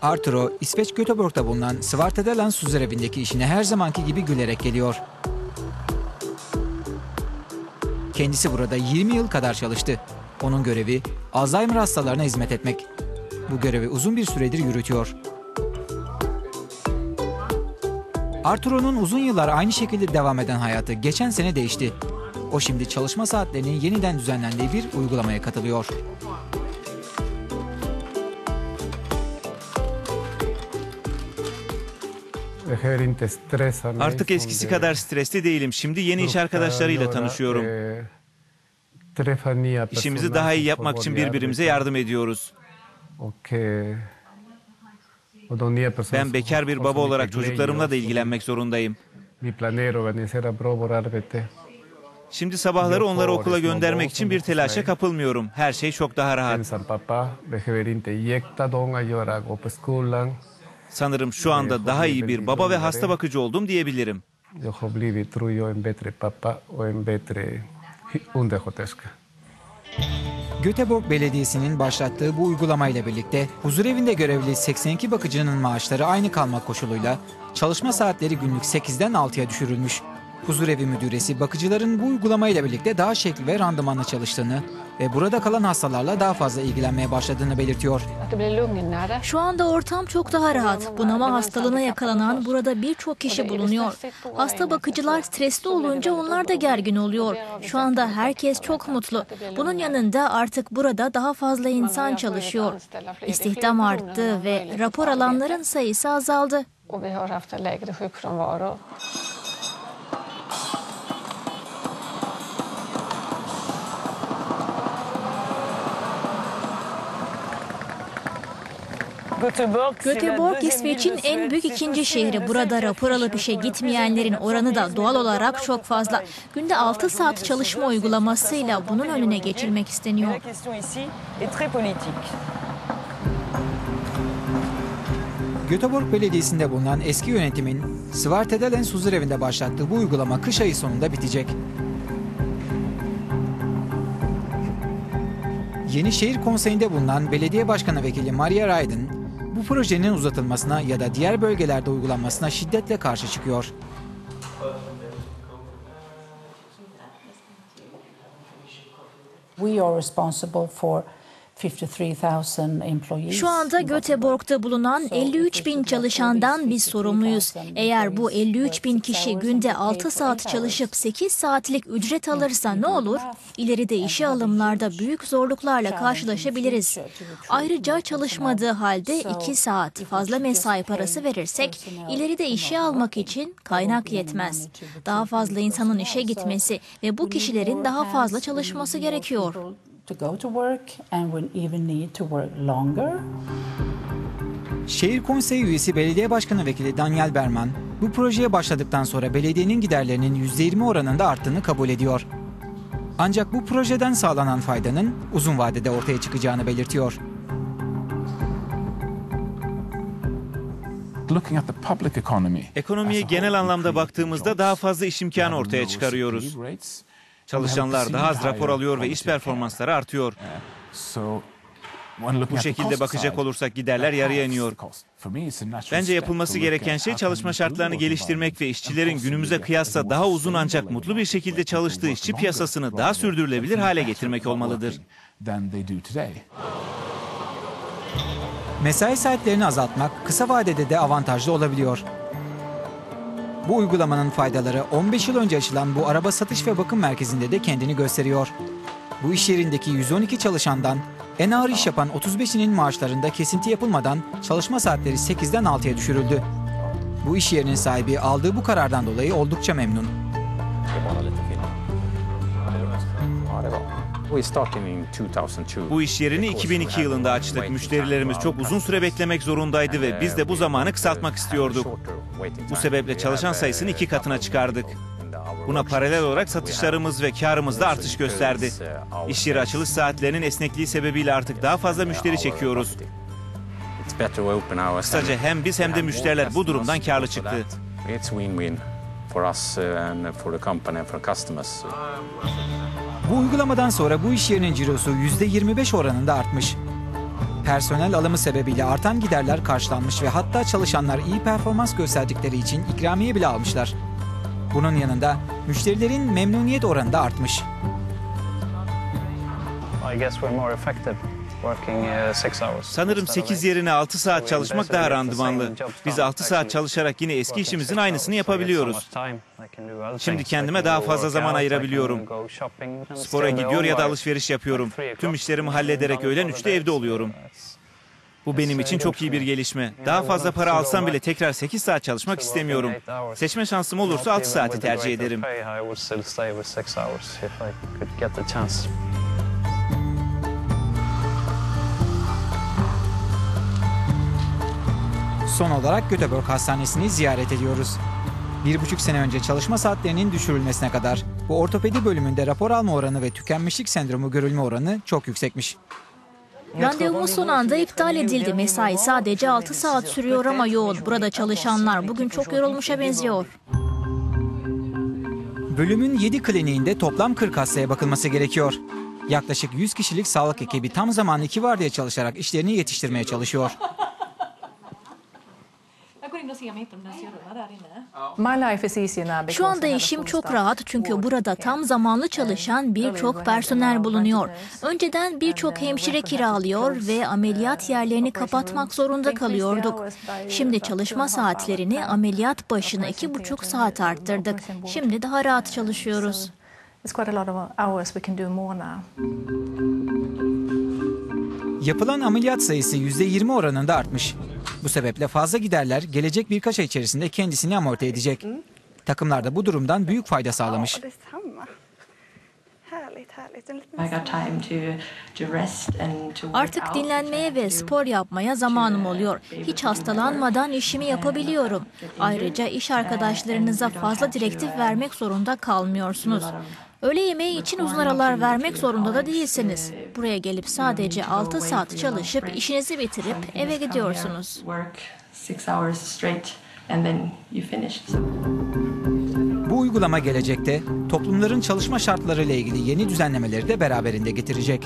Arturo, İsveç Göteborg'da bulunan Svartedalands huzurevindeki işine her zamanki gibi gülerek geliyor. Kendisi burada 20 yıl kadar çalıştı. Onun görevi Alzheimer hastalarına hizmet etmek. Bu görevi uzun bir süredir yürütüyor. Arturo'nun uzun yıllar aynı şekilde devam eden hayatı geçen sene değişti. O şimdi çalışma saatlerinin yeniden düzenlendiği bir uygulamaya katılıyor. Artık eskisi kadar stresli değilim. Şimdi yeni iş arkadaşlarıyla tanışıyorum. İşimizi daha iyi yapmak için birbirimize yardım ediyoruz. Ben bekar bir baba olarak çocuklarımla da ilgilenmek zorundayım. Şimdi sabahları onları okula göndermek için bir telaşa kapılmıyorum. Her şey çok daha rahat. Sanırım şu anda daha iyi bir baba ve hasta bakıcı oldum diyebilirim. Göteborg Belediyesi'nin başlattığı bu uygulamayla birlikte huzurevinde görevli 82 bakıcının maaşları aynı kalmak koşuluyla çalışma saatleri günlük 8'den 6'ya düşürülmüş. Huzurevi müdüresi bakıcıların bu uygulamayla birlikte daha şekli ve randımanla çalıştığını ve burada kalan hastalarla daha fazla ilgilenmeye başladığını belirtiyor. Şu anda ortam çok daha rahat. Bunama hastalığına yakalanan burada birçok kişi bulunuyor. Hasta bakıcılar stresli olunca onlar da gergin oluyor. Şu anda herkes çok mutlu. Bunun yanında artık burada daha fazla insan çalışıyor. İstihdam arttı ve rapor alanların sayısı azaldı. Göteborg, İsveç'in en büyük ikinci şehri. Burada rapor alıp işe gitmeyenlerin oranı da doğal olarak çok fazla. Günde 6 saat çalışma uygulamasıyla bunun önüne geçilmek isteniyor. Göteborg Belediyesi'nde bulunan eski yönetimin Svartedalands huzurevinde başlattığı bu uygulama kış ayı sonunda bitecek. Yeni Şehir Konseyi'nde bulunan Belediye Başkanı Vekili Maria Raiden, bu projenin uzatılmasına ya da diğer bölgelerde uygulanmasına şiddetle karşı çıkıyor. We are responsible for Şu anda Göteborg'da bulunan 53.000 çalışandan biz sorumluyuz. Eğer bu 53.000 kişi günde 6 saat çalışıp 8 saatlik ücret alırsa ne olur? İleride işe alımlarda büyük zorluklarla karşılaşabiliriz. Ayrıca çalışmadığı halde 2 saat fazla mesai parası verirsek ileride işe almak için kaynak yetmez. Daha fazla insanın işe gitmesi ve bu kişilerin daha fazla çalışması gerekiyor. Şehir Konseyi üyesi Belediye Başkanı Vekili Daniel Berman, bu projeye başladıktan sonra belediyenin giderlerinin %20 oranında arttığını kabul ediyor. Ancak bu projeden sağlanan faydanın uzun vadede ortaya çıkacağını belirtiyor. Ekonomiye genel anlamda baktığımızda daha fazla iş imkanı ortaya çıkarıyoruz. Çalışanlar daha az rapor alıyor ve iş performansları artıyor. Bu şekilde bakacak olursak giderler yarıya iniyor. Bence yapılması gereken şey çalışma şartlarını geliştirmek ve işçilerin günümüze kıyasla daha uzun ancak mutlu bir şekilde çalıştığı işçi piyasasını daha sürdürülebilir hale getirmek olmalıdır. Mesai saatlerini azaltmak kısa vadede de avantajlı olabiliyor. Bu uygulamanın faydaları 15 yıl önce açılan bu araba satış ve bakım merkezinde de kendini gösteriyor. Bu iş yerindeki 112 çalışandan en ağır iş yapan 35'inin maaşlarında kesinti yapılmadan çalışma saatleri 8'den 6'ya düşürüldü. Bu iş yerinin sahibi aldığı bu karardan dolayı oldukça memnun. Bu iş yerini 2002 yılında açtık. Müşterilerimiz çok uzun süre beklemek zorundaydı ve biz de bu zamanı kısaltmak istiyorduk. Bu sebeple çalışan sayısını 2 katına çıkardık. Buna paralel olarak satışlarımız ve karımız da artış gösterdi. İş yeri açılış saatlerinin esnekliği sebebiyle artık daha fazla müşteri çekiyoruz. Kısaca hem biz hem de müşteriler bu durumdan karlı çıktı. Bu uygulamadan sonra bu iş yerinin cirosu %25 oranında artmış. Personel alımı sebebiyle artan giderler karşılanmış ve hatta çalışanlar iyi performans gösterdikleri için ikramiye bile almışlar. Bunun yanında müşterilerin memnuniyet oranı da artmış. Sanırım 8 yerine 6 saat çalışmak daha randımanlı. Biz 6 saat çalışarak yine eski işimizin aynısını yapabiliyoruz. Şimdi kendime daha fazla zaman ayırabiliyorum. Spora gidiyor ya da alışveriş yapıyorum. Tüm işlerimi hallederek öğlen 3'te evde oluyorum. Bu benim için çok iyi bir gelişme. Daha fazla para alsam bile tekrar 8 saat çalışmak istemiyorum. Seçme şansım olursa 6 saati tercih ederim. Son olarak Göteborg Hastanesi'ni ziyaret ediyoruz. 1,5 sene önce çalışma saatlerinin düşürülmesine kadar bu ortopedi bölümünde rapor alma oranı ve tükenmişlik sendromu görülme oranı çok yüksekmiş. Randevumuz son anda iptal edildi. Mesai sadece 6 saat sürüyor ama yoğun. Burada çalışanlar bugün çok yorulmuşa benziyor. Bölümün 7 kliniğinde toplam 40 hastaya bakılması gerekiyor. Yaklaşık 100 kişilik sağlık ekibi tam zamanlı 2 vardiya çalışarak işlerini yetiştirmeye çalışıyor. Şu anda işim çok rahat çünkü burada tam zamanlı çalışan birçok personel bulunuyor. Önceden birçok hemşire kiralıyor ve ameliyat yerlerini kapatmak zorunda kalıyorduk. Şimdi çalışma saatlerini ameliyat başına 2,5 saat arttırdık. Şimdi daha rahat çalışıyoruz. Yapılan ameliyat sayısı %20 oranında artmış. Bu sebeple fazla giderler gelecek birkaç ay içerisinde kendisini amorti edecek. Takımlar da bu durumdan büyük fayda sağlamış. Artık dinlenmeye ve spor yapmaya zamanım oluyor. Hiç hastalanmadan işimi yapabiliyorum. Ayrıca iş arkadaşlarınıza fazla direktif vermek zorunda kalmıyorsunuz. Öğle yemeği için uzun aralar vermek zorunda da değilsiniz. Buraya gelip sadece 6 saat çalışıp işinizi bitirip eve gidiyorsunuz. Bu uygulama gelecekte toplumların çalışma şartlarıyla ilgili yeni düzenlemeleri de beraberinde getirecek.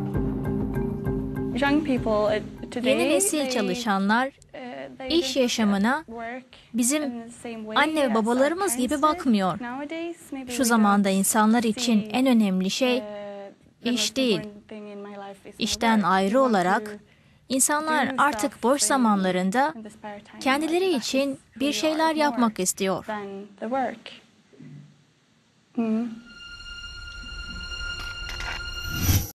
Yeni nesil çalışanlar iş yaşamına bizim anne ve babalarımız gibi bakmıyor. Şu zamanda insanlar için en önemli şey iş değil. İşten ayrı olarak insanlar artık boş zamanlarında kendileri için bir şeyler yapmak istiyor.